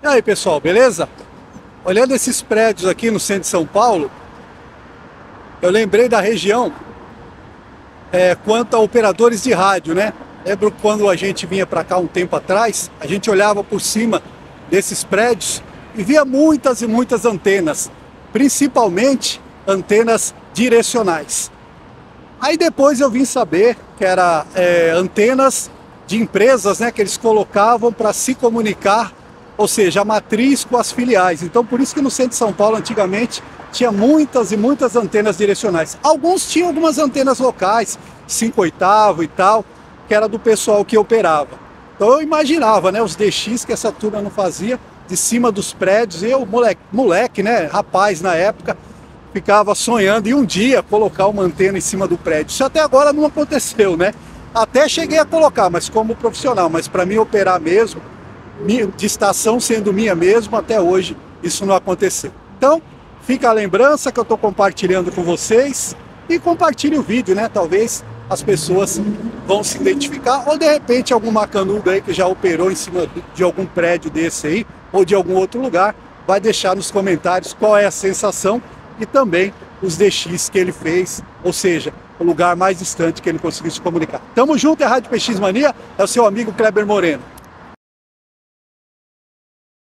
E aí, pessoal, beleza? Olhando esses prédios aqui no centro de São Paulo, eu lembrei da região quanto a operadores de rádio, né? Lembro quando a gente vinha para cá um tempo atrás, a gente olhava por cima desses prédios e via muitas e muitas antenas, principalmente antenas direcionais. Aí depois eu vim saber que era antenas de empresas, né, que eles colocavam para se comunicar, ou seja, a matriz com as filiais. Então por isso que no centro de São Paulo antigamente tinha muitas e muitas antenas direcionais. Alguns tinham algumas antenas locais, 5/8 e tal, que era do pessoal que operava. Então eu imaginava, né, os DX que essa turma não fazia, de cima dos prédios. Eu, moleque, né, rapaz na época, ficava sonhando em um dia colocar uma antena em cima do prédio. Isso até agora não aconteceu, né? Até cheguei a colocar, mas como profissional. Mas para mim operar mesmo, de estação sendo minha mesmo, até hoje isso não aconteceu. Então, fica a lembrança que eu estou compartilhando com vocês. E compartilhe o vídeo, né? Talvez as pessoas vão se identificar, ou de repente algum macanudo aí que já operou em cima de algum prédio desse aí, ou de algum outro lugar, vai deixar nos comentários qual é a sensação e também os DX que ele fez, ou seja, o lugar mais distante que ele conseguiu se comunicar. Tamo junto, é a Rádio PX Mania, é o seu amigo Kleber Moreno.